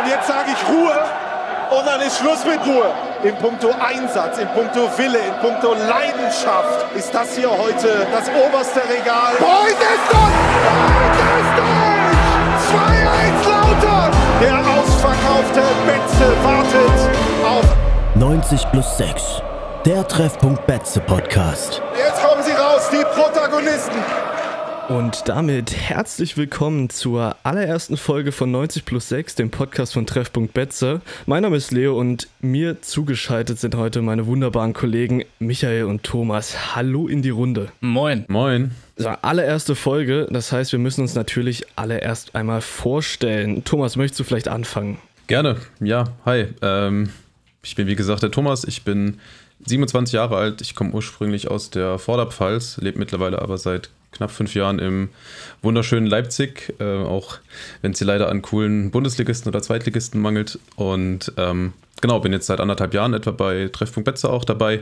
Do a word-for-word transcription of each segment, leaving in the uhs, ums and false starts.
Und jetzt sage ich Ruhe und dann ist Schluss mit Ruhe. In puncto Einsatz, in puncto Wille, in puncto Leidenschaft ist das hier heute das oberste Regal. Heute ist das! Heute ist durch! zwei eins Lautern! Der ausverkaufte Betze wartet auf neunzig plus sechs, der Treffpunkt Betze Podcast. Jetzt kommen sie raus, die Protagonisten. Und damit herzlich willkommen zur allerersten Folge von neunzig plus sechs, dem Podcast von Treffpunkt Betze. Mein Name ist Leo und mir zugeschaltet sind heute meine wunderbaren Kollegen Michael und Thomas. Hallo in die Runde. Moin. Moin. So, allererste Folge, das heißt, wir müssen uns natürlich alle erst einmal vorstellen. Thomas, möchtest du vielleicht anfangen? Gerne, ja, hi. Ähm, ich bin wie gesagt der Thomas, ich bin siebenundzwanzig Jahre alt, ich komme ursprünglich aus der Vorderpfalz, lebe mittlerweile aber seit knapp fünf Jahren im wunderschönen Leipzig, äh, auch wenn es hier leider an coolen Bundesligisten oder Zweitligisten mangelt. Und ähm, genau, bin jetzt seit anderthalb Jahren etwa bei Treffpunkt Betze auch dabei.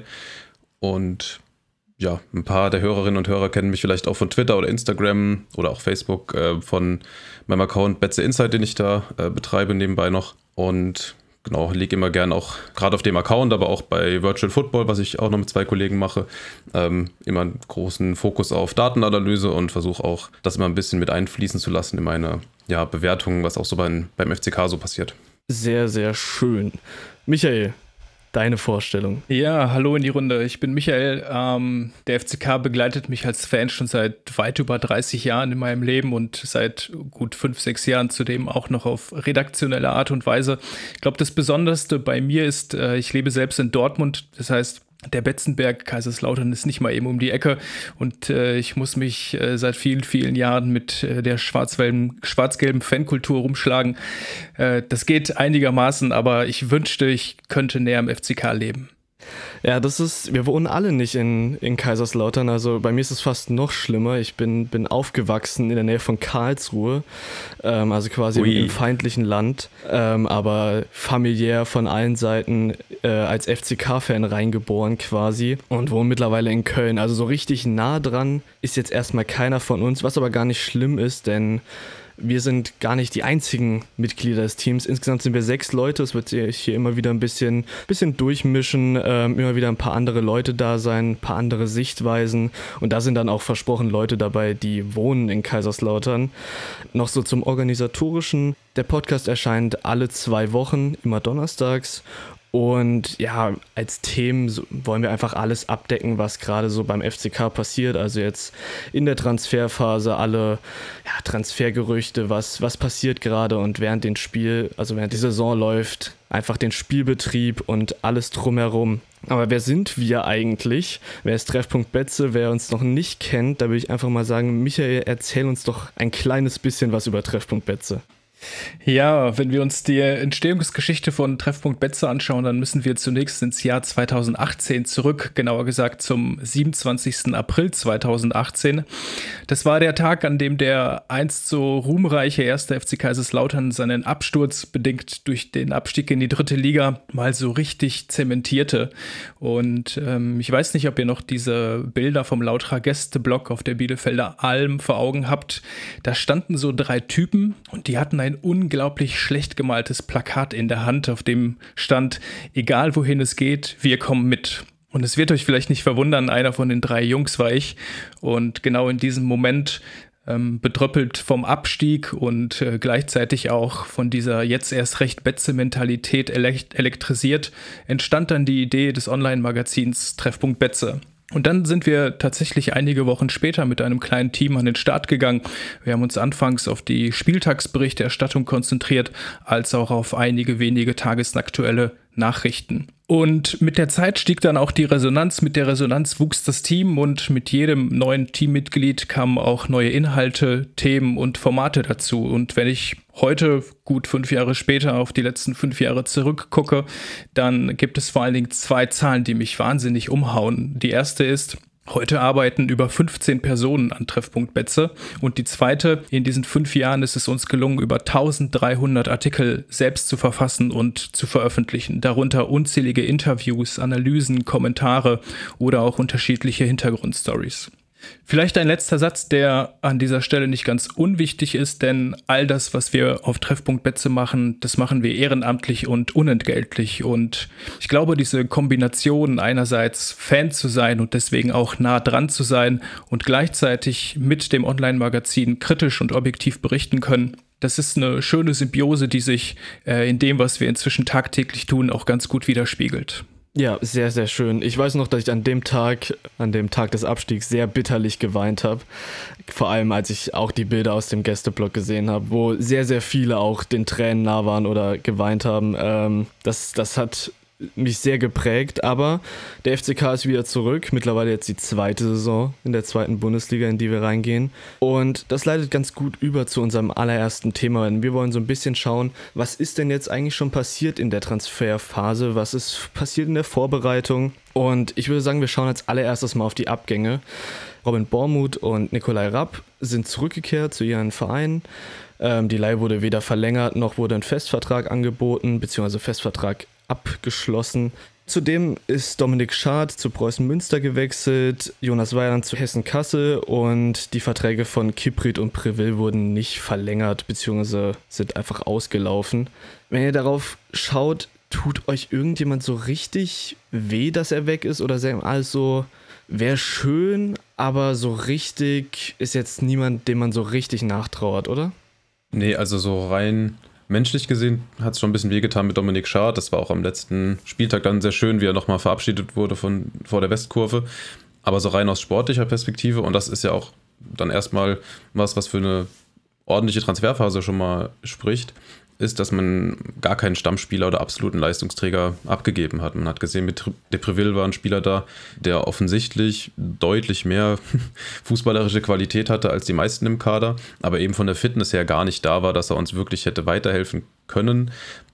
Und ja, ein paar der Hörerinnen und Hörer kennen mich vielleicht auch von Twitter oder Instagram oder auch Facebook äh, von meinem Account Betze Insight, den ich da äh, betreibe nebenbei noch. Und genau, lege immer gern auch, gerade auf dem Account, aber auch bei Virtual Football, was ich auch noch mit zwei Kollegen mache, ähm, immer einen großen Fokus auf Datenanalyse und versuche auch, das immer ein bisschen mit einfließen zu lassen in meine ja, Bewertungen, was auch so beim, beim F C K so passiert. Sehr, sehr schön. Michael, deine Vorstellung. Ja, hallo in die Runde. Ich bin Michael. Ähm, der F C K begleitet mich als Fan schon seit weit über dreißig Jahren in meinem Leben und seit gut fünf, sechs Jahren zudem auch noch auf redaktionelle Art und Weise. Ich glaube, das Besonderste bei mir ist, äh, ich lebe selbst in Dortmund. Das heißt, der Betzenberg Kaiserslautern ist nicht mal eben um die Ecke und äh, ich muss mich äh, seit vielen, vielen Jahren mit äh, der schwarz-gelben, schwarz-gelben Fankultur rumschlagen. Äh, das geht einigermaßen, aber ich wünschte, ich könnte näher am F C K leben. Ja, das ist, wir wohnen alle nicht in, in Kaiserslautern, also bei mir ist es fast noch schlimmer. Ich bin, bin aufgewachsen in der Nähe von Karlsruhe, ähm, also quasi im, im feindlichen Land, ähm, aber familiär von allen Seiten äh, als F C K-Fan reingeboren quasi und wohne mittlerweile in Köln. Also so richtig nah dran ist jetzt erstmal keiner von uns, was aber gar nicht schlimm ist, denn wir sind gar nicht die einzigen Mitglieder des Teams. Insgesamt sind wir sechs Leute. Es wird sich hier immer wieder ein bisschen, bisschen durchmischen, ähm, immer wieder ein paar andere Leute da sein, ein paar andere Sichtweisen. Und da sind dann auch versprochen Leute dabei, die wohnen in Kaiserslautern. Noch so zum Organisatorischen. Der Podcast erscheint alle zwei Wochen, immer donnerstags. Und ja, als Themen wollen wir einfach alles abdecken, was gerade so beim F C K passiert. Also jetzt in der Transferphase alle ja, Transfergerüchte, was, was passiert gerade und während dem Spiel, also während die Saison läuft, einfach den Spielbetrieb und alles drumherum. Aber wer sind wir eigentlich? Wer ist Treffpunkt Betze? Wer uns noch nicht kennt, da will ich einfach mal sagen, Michael, erzähl uns doch ein kleines bisschen was über Treffpunkt Betze. Ja, wenn wir uns die Entstehungsgeschichte von Treffpunkt Betze anschauen, dann müssen wir zunächst ins Jahr zweitausendachtzehn zurück, genauer gesagt zum siebenundzwanzigsten April zweitausendachtzehn. Das war der Tag, an dem der einst so ruhmreiche erste F C Kaiserslautern seinen Absturz bedingt durch den Abstieg in die dritte Liga mal so richtig zementierte. Und ähm, ich weiß nicht, ob ihr noch diese Bilder vom Lauterer Gästeblock auf der Bielefelder Alm vor Augen habt. Da standen so drei Typen und die hatten ein unglaublich schlecht gemaltes Plakat in der Hand, auf dem stand, egal wohin es geht, wir kommen mit. Und es wird euch vielleicht nicht verwundern, einer von den drei Jungs war ich. Und genau in diesem Moment, ähm, betröppelt vom Abstieg und äh, gleichzeitig auch von dieser jetzt erst recht Betze-Mentalität elekt- elektrisiert, entstand dann die Idee des Online-Magazins Treffpunkt Betze. Und dann sind wir tatsächlich einige Wochen später mit einem kleinen Team an den Start gegangen. Wir haben uns anfangs auf die Spieltagsberichterstattung konzentriert, als auch auf einige wenige tagesaktuelle Nachrichten. Und mit der Zeit stieg dann auch die Resonanz. Mit der Resonanz wuchs das Team und mit jedem neuen Teammitglied kamen auch neue Inhalte, Themen und Formate dazu. Und wenn ich heute, gut fünf Jahre später, auf die letzten fünf Jahre zurückgucke, dann gibt es vor allen Dingen zwei Zahlen, die mich wahnsinnig umhauen. Die erste ist, heute arbeiten über fünfzehn Personen an Treffpunkt Betze und die zweite, in diesen fünf Jahren ist es uns gelungen, über dreizehnhundert Artikel selbst zu verfassen und zu veröffentlichen, darunter unzählige Interviews, Analysen, Kommentare oder auch unterschiedliche Hintergrundstories. Vielleicht ein letzter Satz, der an dieser Stelle nicht ganz unwichtig ist, denn all das, was wir auf Treffpunkt Betze machen, das machen wir ehrenamtlich und unentgeltlich. Und ich glaube, diese Kombination, einerseits Fan zu sein und deswegen auch nah dran zu sein und gleichzeitig mit dem Online-Magazin kritisch und objektiv berichten können, das ist eine schöne Symbiose, die sich äh, in dem, was wir inzwischen tagtäglich tun, auch ganz gut widerspiegelt. Ja, sehr, sehr schön. Ich weiß noch, dass ich an dem Tag, an dem Tag des Abstiegs sehr bitterlich geweint habe. Vor allem, als ich auch die Bilder aus dem Gästeblock gesehen habe, wo sehr, sehr viele auch den Tränen nah waren oder geweint haben. Ähm, das, das hat mich sehr geprägt, aber der F C K ist wieder zurück. Mittlerweile jetzt die zweite Saison in der zweiten Bundesliga, in die wir reingehen. Und das leitet ganz gut über zu unserem allerersten Thema. Wir wollen so ein bisschen schauen, was ist denn jetzt eigentlich schon passiert in der Transferphase? Was ist passiert in der Vorbereitung? Und ich würde sagen, wir schauen als allererstes mal auf die Abgänge. Robin Bormuth und Nikolai Rapp sind zurückgekehrt zu ihren Vereinen. Ähm, die Leihe wurde weder verlängert, noch wurde ein Festvertrag angeboten, beziehungsweise Festvertrag abgeschlossen. Zudem ist Dominik Schad zu Preußen Münster gewechselt, Jonas Weiland zu Hessen Kassel und die Verträge von Kiprit und Preville wurden nicht verlängert bzw. sind einfach ausgelaufen. Wenn ihr darauf schaut, tut euch irgendjemand so richtig weh, dass er weg ist, oder sagen alles so, wäre schön, aber so richtig ist jetzt niemand, dem man so richtig nachtrauert, oder? Nee, also so rein menschlich gesehen hat es schon ein bisschen wehgetan mit Dominik Schad. Das war auch am letzten Spieltag dann sehr schön, wie er nochmal verabschiedet wurde von, vor der Westkurve. Aber so rein aus sportlicher Perspektive, und das ist ja auch dann erstmal was, was für eine ordentliche Transferphase schon mal spricht, ist, dass man gar keinen Stammspieler oder absoluten Leistungsträger abgegeben hat. Man hat gesehen, mit De Preville war ein Spieler da, der offensichtlich deutlich mehr fußballerische Qualität hatte als die meisten im Kader, aber eben von der Fitness her gar nicht da war, dass er uns wirklich hätte weiterhelfen können.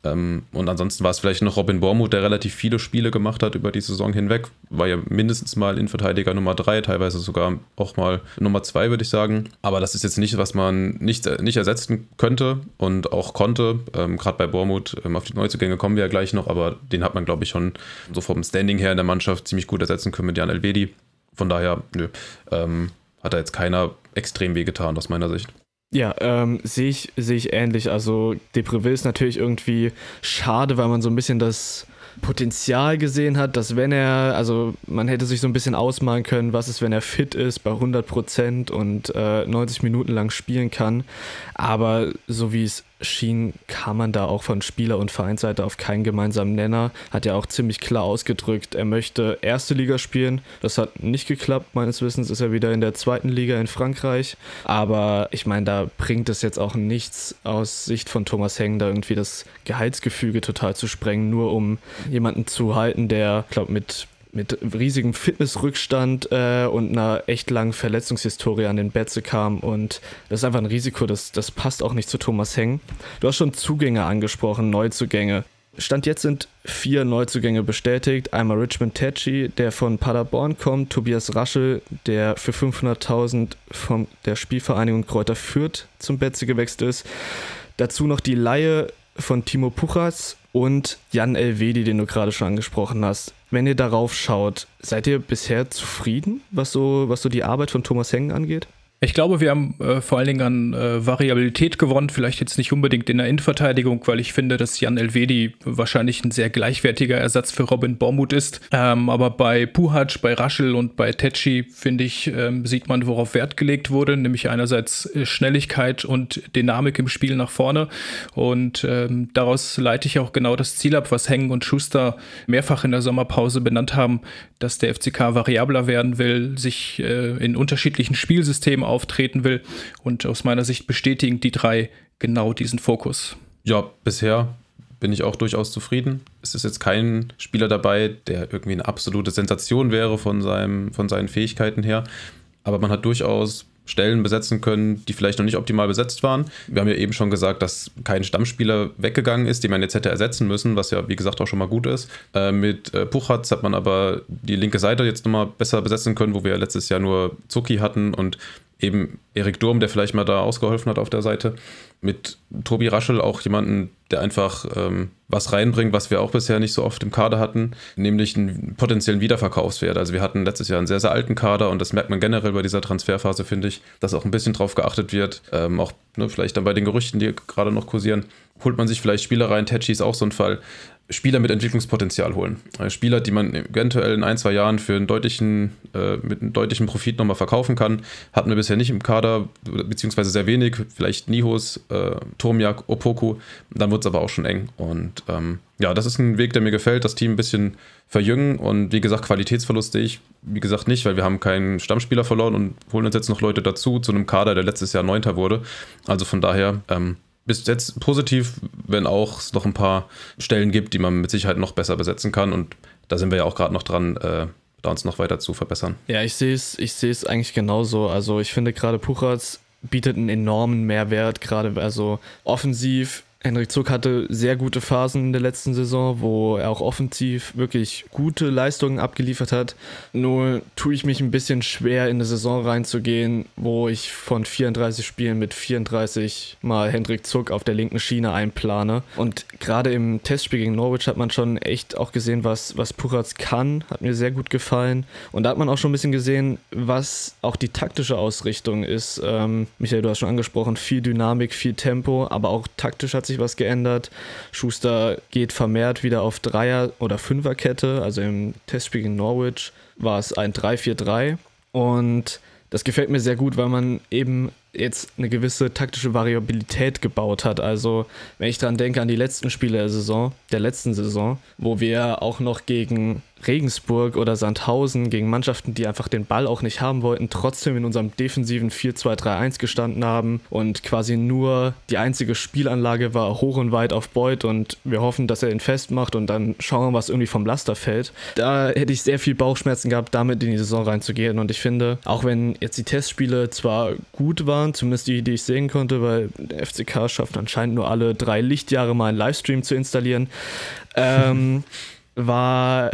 Und ansonsten war es vielleicht noch Robin Bormuth, der relativ viele Spiele gemacht hat über die Saison hinweg. War ja mindestens mal Innenverteidiger Nummer drei, teilweise sogar auch mal Nummer zwei, würde ich sagen. Aber das ist jetzt nicht, was man nicht, nicht ersetzen könnte und auch konnte. Ähm, Gerade bei Bormuth, ähm, auf die Neuzugänge kommen wir ja gleich noch, aber den hat man, glaube ich, schon so vom Standing her in der Mannschaft ziemlich gut ersetzen können mit Jan Elvedi. Von daher, nö, ähm, hat da jetzt keiner extrem wehgetan aus meiner Sicht. Ja, ähm, sehe ich, sehe ich ähnlich. Also De Preville ist natürlich irgendwie schade, weil man so ein bisschen das Potenzial gesehen hat, dass wenn er, also man hätte sich so ein bisschen ausmalen können, was ist, wenn er fit ist bei hundert Prozent und äh, neunzig Minuten lang spielen kann. Aber so wie es schien, kam man da auch von Spieler- und Vereinsseite auf keinen gemeinsamen Nenner. Hat ja auch ziemlich klar ausgedrückt, er möchte erste Liga spielen. Das hat nicht geklappt. Meines Wissens ist er wieder in der zweiten Liga in Frankreich. Aber ich meine, da bringt es jetzt auch nichts aus Sicht von Thomas Heng, da irgendwie das Gehaltsgefüge total zu sprengen, nur um jemanden zu halten, der, ich glaube, mit mit riesigem Fitnessrückstand äh, und einer echt langen Verletzungshistorie an den Betze kam, und das ist einfach ein Risiko, das, das passt auch nicht zu Thomas Heng. Du hast schon Zugänge angesprochen, Neuzugänge. Stand jetzt sind vier Neuzugänge bestätigt. Einmal Richmond Tetschi, der von Paderborn kommt, Tobias Raschel, der für fünfhunderttausend von der Spielvereinigung Kräuter Fürth zum Betze gewechselt ist. Dazu noch die Leihe von Timo Puchas und Jan Elvedi, den du gerade schon angesprochen hast. Wenn ihr darauf schaut, seid ihr bisher zufrieden, was so, was so die Arbeit von Thomas Heng angeht? Ich glaube, wir haben äh, vor allen Dingen an äh, Variabilität gewonnen, vielleicht jetzt nicht unbedingt in der Innenverteidigung, weil ich finde, dass Jan Elvedi wahrscheinlich ein sehr gleichwertiger Ersatz für Robin Bormuth ist. Ähm, aber bei Puhac, bei Raschel und bei Tetschi, finde ich, ähm, sieht man, worauf Wert gelegt wurde, nämlich einerseits äh, Schnelligkeit und Dynamik im Spiel nach vorne. Und ähm, daraus leite ich auch genau das Ziel ab, was Heng und Schuster mehrfach in der Sommerpause benannt haben, dass der F C K variabler werden will, sich äh, in unterschiedlichen Spielsystemen auftreten will, und aus meiner Sicht bestätigen die drei genau diesen Fokus. Ja, bisher bin ich auch durchaus zufrieden. Es ist jetzt kein Spieler dabei, der irgendwie eine absolute Sensation wäre von, seinem, von seinen Fähigkeiten her, aber man hat durchaus Stellen besetzen können, die vielleicht noch nicht optimal besetzt waren. Wir haben ja eben schon gesagt, dass kein Stammspieler weggegangen ist, den man jetzt hätte ersetzen müssen, was ja, wie gesagt, auch schon mal gut ist. Äh, mit äh, Puchatz hat man aber die linke Seite jetzt nochmal besser besetzen können, wo wir ja letztes Jahr nur Zucki hatten und eben Erik Durm, der vielleicht mal da ausgeholfen hat auf der Seite. mit Tobi Raschel auch jemanden, der einfach ähm, was reinbringt, was wir auch bisher nicht so oft im Kader hatten, nämlich einen potenziellen Wiederverkaufswert. Also wir hatten letztes Jahr einen sehr, sehr alten Kader und das merkt man generell bei dieser Transferphase, finde ich, dass auch ein bisschen drauf geachtet wird. Ähm, auch ne, vielleicht dann bei den Gerüchten, die gerade noch kursieren, holt man sich vielleicht Spieler rein. Tetschi ist auch so ein Fall. Spieler mit Entwicklungspotenzial holen. Spieler, die man eventuell in ein, zwei Jahren für einen deutlichen, äh, mit einem deutlichen Profit nochmal verkaufen kann. Hatten wir bisher nicht im Kader, beziehungsweise sehr wenig. Vielleicht Nihos, äh, Tomiak, Opoku. Dann wird es aber auch schon eng. Und ähm, ja, das ist ein Weg, der mir gefällt. Das Team ein bisschen verjüngen. Und wie gesagt, Qualitätsverlust sehe ich, wie gesagt, nicht, weil wir haben keinen Stammspieler verloren und holen uns jetzt noch Leute dazu, zu einem Kader, der letztes Jahr Neunter wurde. Also von daher, ähm, bis jetzt positiv, wenn auch es noch ein paar Stellen gibt, die man mit Sicherheit noch besser besetzen kann. Und da sind wir ja auch gerade noch dran, äh, da uns noch weiter zu verbessern. Ja, ich sehe es ich sehe es eigentlich genauso. Also ich finde gerade Puchacz bietet einen enormen Mehrwert, gerade also offensiv. Hendrik Zuck hatte sehr gute Phasen in der letzten Saison, wo er auch offensiv wirklich gute Leistungen abgeliefert hat. Nur tue ich mich ein bisschen schwer, in eine Saison reinzugehen, wo ich von vierunddreißig Spielen mit vierunddreißig Mal Hendrik Zuck auf der linken Schiene einplane. Und gerade im Testspiel gegen Norwich hat man schon echt auch gesehen, was, was Puchacz kann. Hat mir sehr gut gefallen. Und da hat man auch schon ein bisschen gesehen, was auch die taktische Ausrichtung ist. Ähm, Michael, du hast schon angesprochen, viel Dynamik, viel Tempo, aber auch taktisch hat sich was geändert. Schuster geht vermehrt wieder auf Dreier- oder Fünferkette, also im Testspiel gegen Norwich war es ein drei vier drei und das gefällt mir sehr gut, weil man eben jetzt eine gewisse taktische Variabilität gebaut hat. Also wenn ich daran denke an die letzten Spiele der Saison, der letzten Saison, wo wir auch noch gegen Regensburg oder Sandhausen, gegen Mannschaften, die einfach den Ball auch nicht haben wollten, trotzdem in unserem defensiven vier zwei drei eins gestanden haben und quasi nur die einzige Spielanlage war hoch und weit auf Beuth und wir hoffen, dass er ihn festmacht und dann schauen wir, was irgendwie vom Laster fällt. Da hätte ich sehr viel Bauchschmerzen gehabt, damit in die Saison reinzugehen und ich finde, auch wenn jetzt die Testspiele zwar gut waren, zumindest die, die ich sehen konnte, weil der F C K schafft anscheinend nur alle drei Lichtjahre mal einen Livestream zu installieren, ähm, war,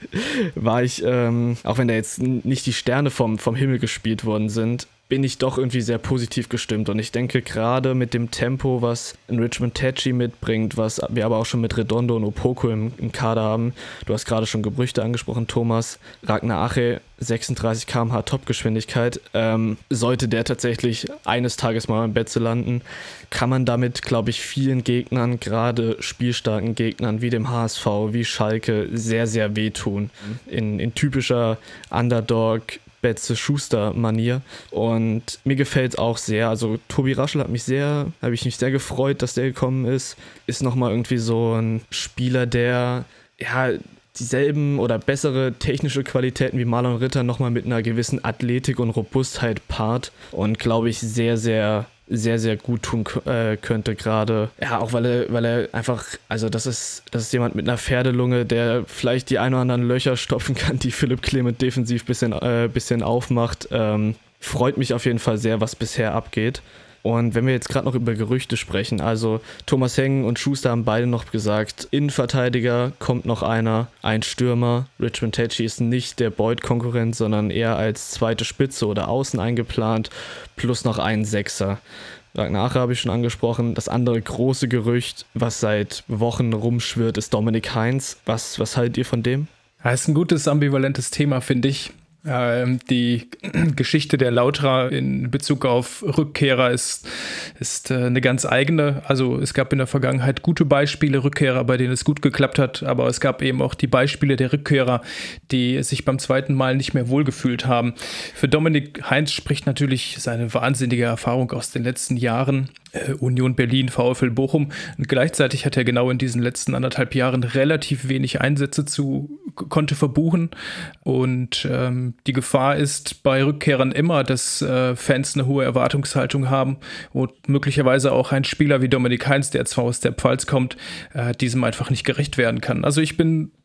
war ich, ähm, auch wenn da jetzt nicht die Sterne vom, vom Himmel gespielt worden sind, bin ich doch irgendwie sehr positiv gestimmt und ich denke gerade mit dem Tempo, was ein Richmond Tetschi mitbringt, was wir aber auch schon mit Redondo und Opoku im, im Kader haben, du hast gerade schon Gerüchte angesprochen, Thomas, Ragnar Ache, sechsunddreißig Kilometer pro Stunde Topgeschwindigkeit, ähm, sollte der tatsächlich eines Tages mal im Betze landen, kann man damit, glaube ich, vielen Gegnern, gerade spielstarken Gegnern wie dem H S V, wie Schalke, sehr, sehr wehtun. In, in typischer Underdog Betze-Schuster-Manier und mir gefällt es auch sehr, also Tobi Raschel hat mich sehr, habe ich mich sehr gefreut, dass der gekommen ist, ist nochmal irgendwie so ein Spieler, der ja dieselben oder bessere technische Qualitäten wie Marlon Ritter nochmal mit einer gewissen Athletik und Robustheit paart und glaube ich sehr, sehr sehr, sehr gut tun äh, könnte gerade. Ja, auch weil er, weil er einfach, also das ist, das ist jemand mit einer Pferdelunge, der vielleicht die ein oder anderen Löcher stopfen kann, die Philipp Clement defensiv ein bisschen, äh, bisschen aufmacht. Ähm, freut mich auf jeden Fall sehr, was bisher abgeht. Und wenn wir jetzt gerade noch über Gerüchte sprechen, also Thomas Hengen und Schuster haben beide noch gesagt, Innenverteidiger kommt noch einer, ein Stürmer. Richmond Tetschi ist nicht der Beuth-Konkurrent, sondern eher als zweite Spitze oder Außen eingeplant, plus noch ein Sechser. Ragnar Ache habe ich schon angesprochen. Das andere große Gerücht, was seit Wochen rumschwirrt, ist Dominik Heinz. Was, was haltet ihr von dem? Das ist ein gutes, ambivalentes Thema, finde ich. Die Geschichte der Lauterer in Bezug auf Rückkehrer ist, ist eine ganz eigene. Also es gab in der Vergangenheit gute Beispiele, Rückkehrer, bei denen es gut geklappt hat, aber es gab eben auch die Beispiele der Rückkehrer, die sich beim zweiten Mal nicht mehr wohlgefühlt haben. Für Dominik Heinz spricht natürlich seine wahnsinnige Erfahrung aus den letzten Jahren. Union Berlin, VfL Bochum. Und gleichzeitig hat er genau in diesen letzten anderthalb Jahren relativ wenig Einsätze zu, konnte verbuchen. Und ähm, die Gefahr ist bei Rückkehrern immer, dass äh, Fans eine hohe Erwartungshaltung haben und möglicherweise auch ein Spieler wie Dominik Heinz, der zwar aus der Pfalz kommt, äh, diesem einfach nicht gerecht werden kann. Also ich bin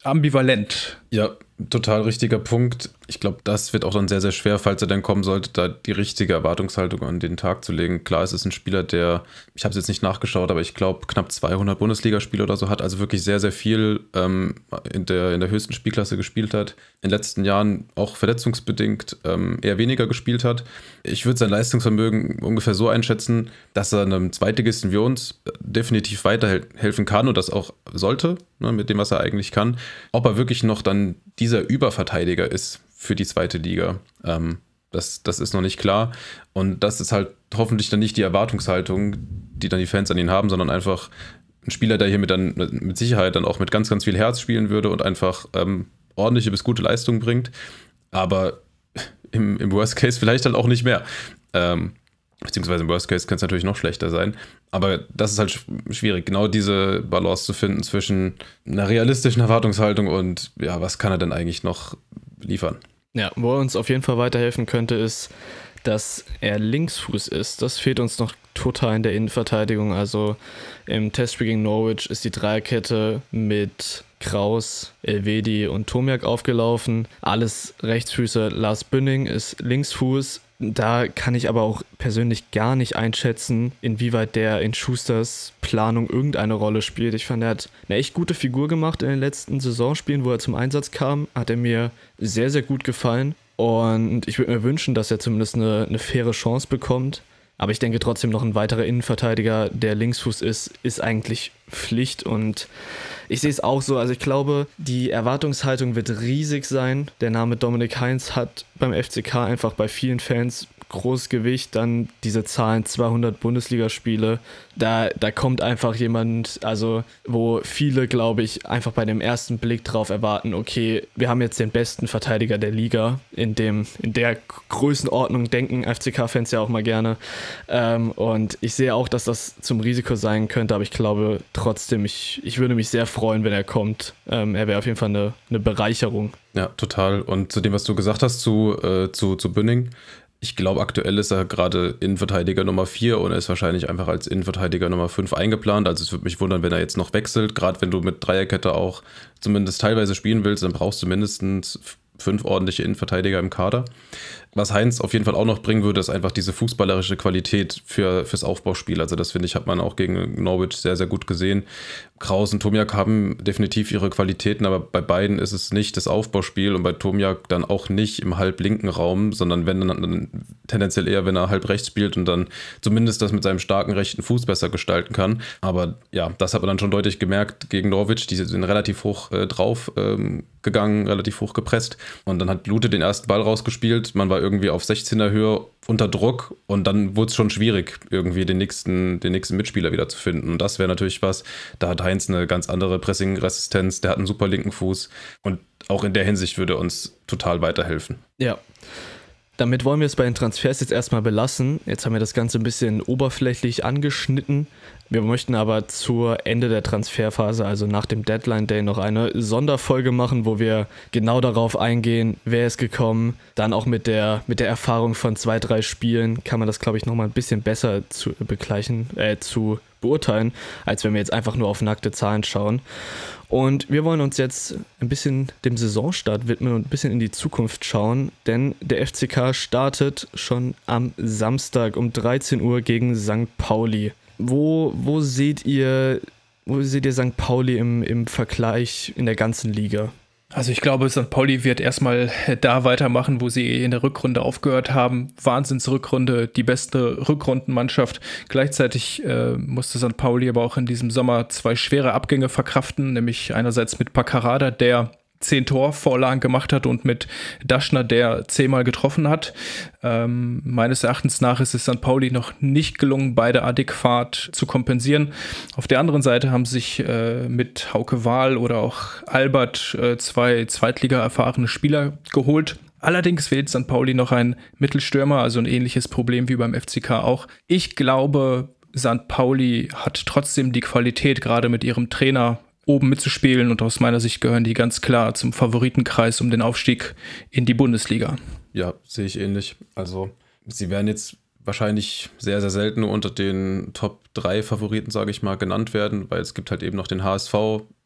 ambivalent. Ja, total richtiger Punkt. Ich glaube, das wird auch dann sehr, sehr schwer, falls er dann kommen sollte, da die richtige Erwartungshaltung an den Tag zu legen. Klar, es ist ein Spieler, der, ich habe es jetzt nicht nachgeschaut, aber ich glaube, knapp zweihundert Bundesligaspiele oder so hat, also wirklich sehr, sehr viel ähm, in, der, in der höchsten Spielklasse gespielt hat. In den letzten Jahren auch verletzungsbedingt ähm, eher weniger gespielt hat. Ich würde sein Leistungsvermögen ungefähr so einschätzen, dass er einem Zweitligisten wie uns definitiv weiterhelfen kann und das auch sollte, ne, mit dem, was er eigentlich kann. Ob er wirklich noch dann dieser Überverteidiger ist für die zweite Liga, ähm, das, das ist noch nicht klar. Und das ist halt hoffentlich dann nicht die Erwartungshaltung, die dann die Fans an ihn haben, sondern einfach ein Spieler, der hier mit, dann, mit Sicherheit dann auch mit ganz, ganz viel Herz spielen würde und einfach ähm, ordentliche bis gute Leistungen bringt. Aber im, im Worst Case vielleicht halt auch nicht mehr. Ähm, beziehungsweise im Worst Case kann es natürlich noch schlechter sein. Aber das ist halt schwierig, genau diese Balance zu finden zwischen einer realistischen Erwartungshaltung und ja, was kann er denn eigentlich noch liefern? Ja, wo er uns auf jeden Fall weiterhelfen könnte, ist, dass er Linksfuß ist. Das fehlt uns noch total in der Innenverteidigung. Also im Testspiel gegen Norwich ist die Dreierkette mit Kraus, Elvedi und Tomiak aufgelaufen. Alles Rechtsfüßer. Lars Bünning ist Linksfuß. Da kann ich aber auch persönlich gar nicht einschätzen, inwieweit der in Schusters Planung irgendeine Rolle spielt. Ich fand, er hat eine echt gute Figur gemacht in den letzten Saisonspielen, wo er zum Einsatz kam. Hat er mir sehr, sehr gut gefallen. Und ich würde mir wünschen, dass er zumindest eine, eine faire Chance bekommt. Aber ich denke trotzdem, noch ein weiterer Innenverteidiger, der Linksfuß ist, ist eigentlich Pflicht. Und ich sehe es auch so. Also ich glaube, die Erwartungshaltung wird riesig sein. Der Name Dominik Heinz hat beim F C K einfach bei vielen Fans großes Gewicht. Dann diese Zahlen, zweihundert Bundesligaspiele. Da, da kommt einfach jemand, also wo viele, glaube ich, einfach bei dem ersten Blick drauf erwarten, okay, wir haben jetzt den besten Verteidiger der Liga. In, dem, in der Größenordnung denken F C K-Fans ja auch mal gerne. Ähm, und ich sehe auch, dass das zum Risiko sein könnte, aber ich glaube trotzdem, ich, ich würde mich sehr freuen, wenn er kommt. Ähm, er wäre auf jeden Fall eine, eine Bereicherung. Ja, total. Und zu dem, was du gesagt hast zu, äh, zu, zu Bünning, ich glaube, aktuell ist er gerade Innenverteidiger Nummer vier und er ist wahrscheinlich einfach als Innenverteidiger Nummer fünf eingeplant. Also es würde mich wundern, wenn er jetzt noch wechselt. Gerade wenn du mit Dreierkette auch zumindest teilweise spielen willst, dann brauchst du mindestens fünf ordentliche Innenverteidiger im Kader. Was Heinz auf jeden Fall auch noch bringen würde, ist einfach diese fußballerische Qualität für, fürs Aufbauspiel. Also das, finde ich, hat man auch gegen Norwich sehr, sehr gut gesehen. Kraus und Tomiak haben definitiv ihre Qualitäten, aber bei beiden ist es nicht das Aufbauspiel und bei Tomiak dann auch nicht im halblinken Raum, sondern wenn dann, dann tendenziell eher, wenn er halb rechts spielt und dann zumindest das mit seinem starken rechten Fuß besser gestalten kann. Aber ja, das hat man dann schon deutlich gemerkt gegen Norwich. Die sind relativ hoch äh, drauf ähm, gegangen, relativ hoch gepresst und dann hat Lute den ersten Ball rausgespielt. Man war irgendwie auf sechzehner Höhe unter Druck und dann wurde es schon schwierig, irgendwie den nächsten, den nächsten Mitspieler wieder zu finden. Und das wäre natürlich was, da hat Heinz eine ganz andere Pressing-Resistenz, der hat einen super linken Fuß und auch in der Hinsicht würde uns total weiterhelfen. Ja. Damit wollen wir es bei den Transfers jetzt erstmal belassen. Jetzt haben wir das Ganze ein bisschen oberflächlich angeschnitten. Wir möchten aber zur Ende der Transferphase, also nach dem Deadline Day, noch eine Sonderfolge machen, wo wir genau darauf eingehen, wer ist gekommen. Dann auch mit der, mit der Erfahrung von zwei, drei Spielen kann man das, glaube ich, nochmal ein bisschen besser zu begleichen, äh, zu beurteilen, als wenn wir jetzt einfach nur auf nackte Zahlen schauen. Und wir wollen uns jetzt ein bisschen dem Saisonstart widmen und ein bisschen in die Zukunft schauen, denn der F C K startet schon am Samstag um dreizehn Uhr gegen Sankt Pauli. Wo, wo seht ihr, wo seht ihr Sankt Pauli im, im Vergleich in der ganzen Liga? Also ich glaube, Sankt Pauli wird erstmal da weitermachen, wo sie in der Rückrunde aufgehört haben. Wahnsinnsrückrunde, die beste Rückrundenmannschaft. Gleichzeitig äh, musste Sankt Pauli aber auch in diesem Sommer zwei schwere Abgänge verkraften, nämlich einerseits mit Paccarada, der zehn Torvorlagen gemacht hat und mit Daschner, der zehnmal getroffen hat. Ähm, meines Erachtens nach ist es Sankt Pauli noch nicht gelungen, beide adäquat zu kompensieren. Auf der anderen Seite haben sich äh, mit Hauke Wahl oder auch Albert äh, zwei Zweitliga-erfahrene Spieler geholt. Allerdings fehlt Sankt Pauli noch ein Mittelstürmer, also ein ähnliches Problem wie beim F C K auch. Ich glaube, Sankt Pauli hat trotzdem die Qualität, gerade mit ihrem Trainer oben mitzuspielen und aus meiner Sicht gehören die ganz klar zum Favoritenkreis um den Aufstieg in die Bundesliga. Ja, sehe ich ähnlich. Also sie werden jetzt wahrscheinlich sehr, sehr selten unter den Top drei Favoriten, sage ich mal, genannt werden, weil es gibt halt eben noch den H S V,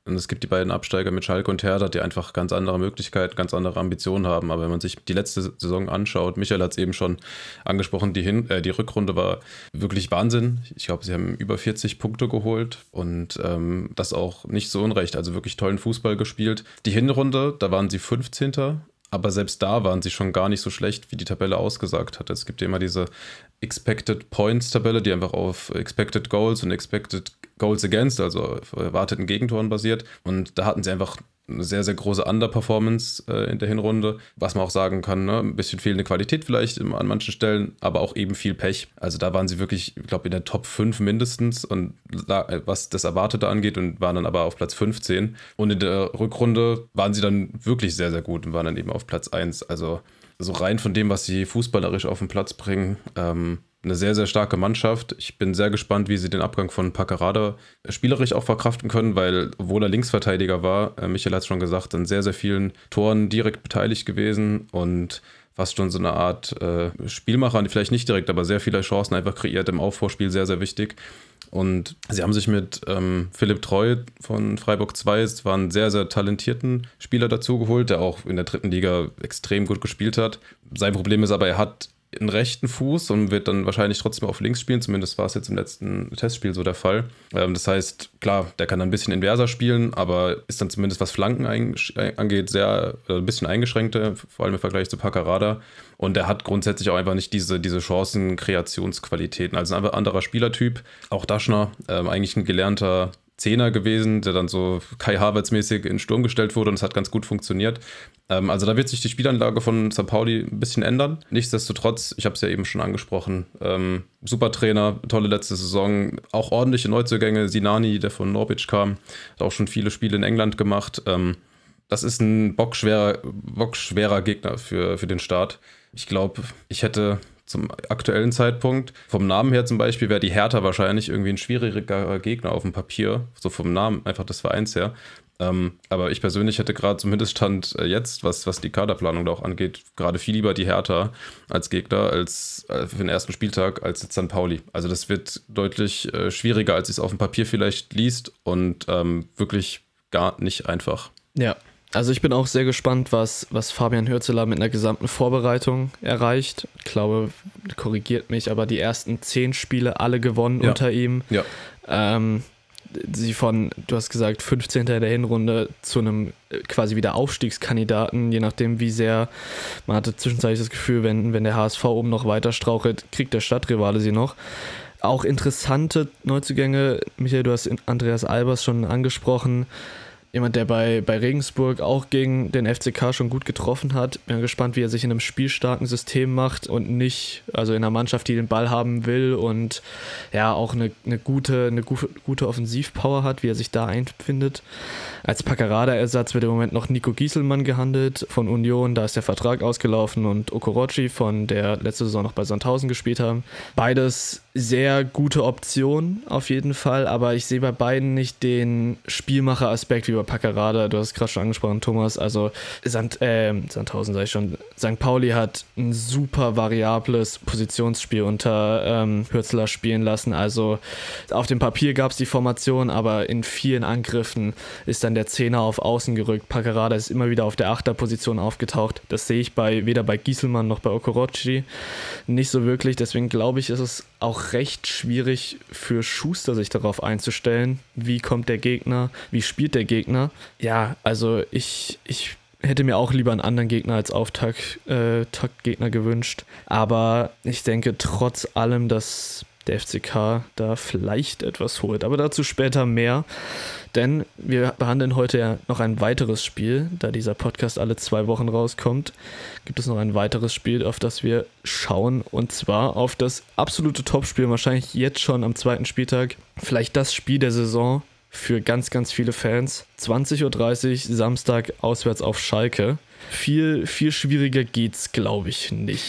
Und es gibt die beiden Absteiger mit Schalke und Hertha, die einfach ganz andere Möglichkeiten, ganz andere Ambitionen haben. Aber wenn man sich die letzte Saison anschaut, Michael hat es eben schon angesprochen, die, Hin äh, die Rückrunde war wirklich Wahnsinn. Ich glaube, sie haben über vierzig Punkte geholt und ähm, das auch nicht so unrecht. Also wirklich tollen Fußball gespielt. Die Hinrunde, da waren sie fünfzehnter Aber selbst da waren sie schon gar nicht so schlecht, wie die Tabelle ausgesagt hat. Es gibt ja immer diese Expected Points Tabelle, die einfach auf Expected Goals und Expected Goals Against, also auf erwarteten Gegentoren basiert. Und da hatten sie einfach eine sehr, sehr große Underperformance äh, in der Hinrunde, was man auch sagen kann, ne? Ein bisschen fehlende Qualität vielleicht an manchen Stellen, aber auch eben viel Pech. Also da waren sie wirklich, ich glaube, in der Top fünf mindestens und was das Erwartete angeht und waren dann aber auf Platz fünfzehn. Und in der Rückrunde waren sie dann wirklich sehr, sehr gut und waren dann eben auf Platz eins. Also so rein von dem, was sie fußballerisch auf den Platz bringen, ähm, eine sehr, sehr starke Mannschaft. Ich bin sehr gespannt, wie sie den Abgang von Paccarada spielerisch auch verkraften können, weil, obwohl er Linksverteidiger war, äh, Michael hat es schon gesagt, an sehr, sehr vielen Toren direkt beteiligt gewesen und fast schon so eine Art äh, Spielmacher, vielleicht nicht direkt, aber sehr viele Chancen einfach kreiert im Aufbauspiel, sehr, sehr wichtig. Und sie haben sich mit ähm, Philipp Treu von Freiburg zwei, es war einen sehr, sehr talentierten Spieler dazu geholt, der auch in der dritten Liga extrem gut gespielt hat. Sein Problem ist aber, er hat einen rechten Fuß und wird dann wahrscheinlich trotzdem auf links spielen. Zumindest war es jetzt im letzten Testspiel so der Fall. Ähm, das heißt, klar, der kann dann ein bisschen inverser spielen, aber ist dann zumindest, was Flanken angeht, sehr äh, ein bisschen eingeschränkter, vor allem im Vergleich zu Paccarada. Und er hat grundsätzlich auch einfach nicht diese, diese Chancen-Kreationsqualitäten. Also ein anderer Spielertyp. Auch Daschner, ähm, eigentlich ein gelernter Zehner gewesen, der dann so Kai Havertz-mäßig in den Sturm gestellt wurde und es hat ganz gut funktioniert. Ähm, also da wird sich die Spielanlage von Sankt Pauli ein bisschen ändern. Nichtsdestotrotz, ich habe es ja eben schon angesprochen, ähm, super Trainer, tolle letzte Saison, auch ordentliche Neuzugänge. Sinani, der von Norwich kam, hat auch schon viele Spiele in England gemacht. Ähm, das ist ein bockschwerer, bockschwerer Gegner für, für den Start. Ich glaube, ich hätte zum aktuellen Zeitpunkt, vom Namen her zum Beispiel, wäre die Hertha wahrscheinlich irgendwie ein schwieriger Gegner auf dem Papier, so vom Namen einfach des Vereins her. Ähm, aber ich persönlich hätte gerade zumindest Stand jetzt, was, was die Kaderplanung da auch angeht, gerade viel lieber die Hertha als Gegner als äh, für den ersten Spieltag als jetzt Sankt Pauli. Also das wird deutlich äh, schwieriger, als es auf dem Papier vielleicht liest und ähm, wirklich gar nicht einfach. Ja. Also ich bin auch sehr gespannt, was, was Fabian Hürzeler mit einer gesamten Vorbereitung erreicht. Ich glaube, korrigiert mich, aber die ersten zehn Spiele alle gewonnen ja. unter ihm. Ja. Ähm, sie von, du hast gesagt, fünfzehnter in der Hinrunde zu einem quasi wieder Aufstiegskandidaten, je nachdem wie sehr, man hatte zwischenzeitlich das Gefühl, wenn, wenn der H S V oben noch weiter strauchelt, kriegt der Stadtrivale sie noch. Auch interessante Neuzugänge, Michael, du hast Andreas Albers schon angesprochen, jemand, der bei, bei Regensburg auch gegen den F C K schon gut getroffen hat. Bin gespannt, wie er sich in einem spielstarken System macht und nicht, also in einer Mannschaft, die den Ball haben will und ja auch eine, eine, gute, eine gute, gute Offensivpower hat, wie er sich da einfindet. Als Paccarada-Ersatz wird im Moment noch Nico Gieselmann gehandelt von Union, da ist der Vertrag ausgelaufen, und Okorochi, von der letzte Saison noch bei Sandhausen gespielt haben. Beides sehr gute Optionen auf jeden Fall, aber ich sehe bei beiden nicht den Spielmacher-Aspekt wie bei Paccarada. Du hast es gerade schon angesprochen, Thomas. Also Sand, äh, Sandhausen sage ich schon. Sankt Pauli hat ein super variables Positionsspiel unter ähm, Hürzeler spielen lassen. Also auf dem Papier gab es die Formation, aber in vielen Angriffen ist dann der Zehner auf Außen gerückt. Paccarada ist immer wieder auf der Achterposition aufgetaucht. Das sehe ich bei weder bei Gieselmann noch bei Okorochi nicht so wirklich. Deswegen glaube ich, ist es auch recht schwierig für Schuster, sich darauf einzustellen. Wie kommt der Gegner? Wie spielt der Gegner? Ja, also ich, ich hätte mir auch lieber einen anderen Gegner als Auftaktgegner äh, gewünscht. Aber ich denke trotz allem, dass der F C K da vielleicht etwas holt. Aber dazu später mehr. Denn wir behandeln heute ja noch ein weiteres Spiel. Da dieser Podcast alle zwei Wochen rauskommt, gibt es noch ein weiteres Spiel, auf das wir schauen. Und zwar auf das absolute Topspiel, wahrscheinlich jetzt schon am zweiten Spieltag. Vielleicht das Spiel der Saison für ganz, ganz viele Fans. zwanzig Uhr dreißig, Samstag, auswärts auf Schalke. Viel, viel schwieriger geht's, glaube ich, nicht.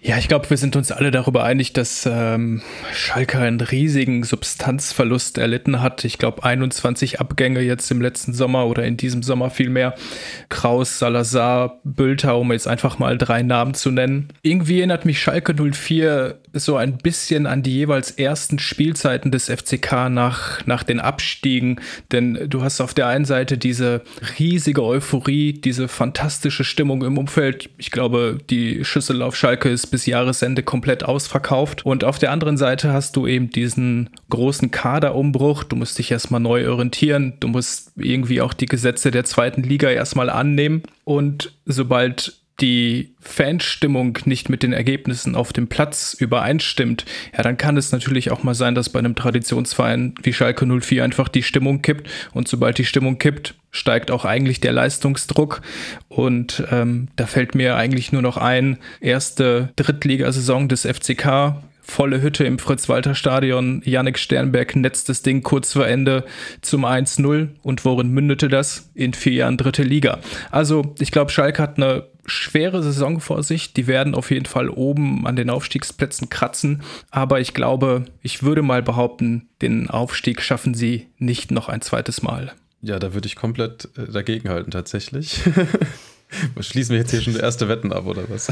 Ja, ich glaube, wir sind uns alle darüber einig, dass ähm, Schalke einen riesigen Substanzverlust erlitten hat. Ich glaube, einundzwanzig Abgänge jetzt im letzten Sommer oder in diesem Sommer vielmehr. Kraus, Salazar, Bülter, um jetzt einfach mal drei Namen zu nennen. Irgendwie erinnert mich Schalke null vier so ein bisschen an die jeweils ersten Spielzeiten des F C K nach, nach den Abstiegen. Denn du hast auf der einen Seite diese riesige Euphorie, diese fantastische Stimmung im Umfeld. Ich glaube, die Schüssel auf Schalke ist bis Jahresende komplett ausverkauft. Und auf der anderen Seite hast du eben diesen großen Kaderumbruch. Du musst dich erstmal neu orientieren. Du musst irgendwie auch die Gesetze der zweiten Liga erstmal annehmen. Und sobald die Fanstimmung nicht mit den Ergebnissen auf dem Platz übereinstimmt, ja, dann kann es natürlich auch mal sein, dass bei einem Traditionsverein wie Schalke null vier einfach die Stimmung kippt. Und sobald die Stimmung kippt, steigt auch eigentlich der Leistungsdruck. Und ähm, da fällt mir eigentlich nur noch ein, erste Drittligasaison des F C K, volle Hütte im Fritz-Walter-Stadion, Yannick Sternberg netzt das Ding kurz vor Ende zum eins null. Und worin mündete das? In vier Jahren dritte Liga. Also ich glaube, Schalke hat eine schwere Saison vor sich. Die werden auf jeden Fall oben an den Aufstiegsplätzen kratzen. Aber ich glaube, ich würde mal behaupten, den Aufstieg schaffen sie nicht noch ein zweites Mal. Ja, da würde ich komplett äh, dagegenhalten tatsächlich. Schließen wir jetzt hier schon erste Wetten ab, oder was?